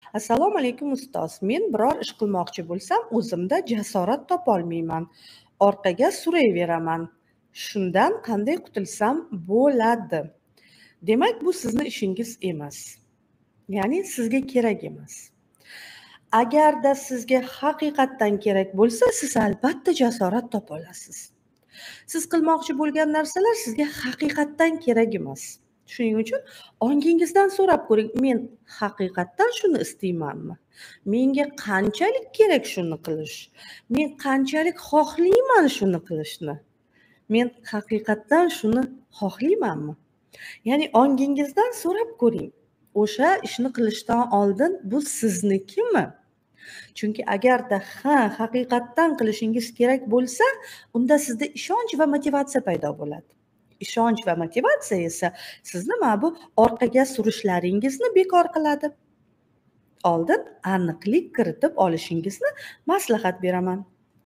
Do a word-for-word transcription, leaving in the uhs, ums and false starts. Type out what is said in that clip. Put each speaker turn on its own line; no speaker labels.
Assalomu alaykum ustoz. Men biror ish qilmoqchi bo'lsam, o'zimda jasorat topolmayman. Orqaga surayveraman. Shundan qanday qutulsam bo'ladi? Demak, bu sizni ishingiz emas. Ya'ni sizga kerak emas. Agarda sizga haqiqatdan kerak bo'lsa, siz albatta jasorat topa olasiz. Siz qilmoqchi bo'lgan narsalar sizga haqiqatdan kerak emas. Shuning uchun ongingizdan so'rab ko'ring, men haqiqatdan shuni istaymanmi? Menga qanchalik kerak shuni qilish? Men qanchalik xohlayman shuni qilishni? Men haqiqatdan shuni xohlaymanmi? Ya'ni ongingizdan so'rab ko'ring. O'sha ishni qilishdan oldin bu siznikimi? Chunki agarda ha, haqiqatdan qilishingiz kerak bo'lsa, unda sizda ishonch va motivatsiya paydo bo'ladi. Ishonch va motivatsiya esa sizni mana bu orqaga surishlaringizni bekor qiladi. Oldin aniqlik kiritib olishingizni maslahat beraman.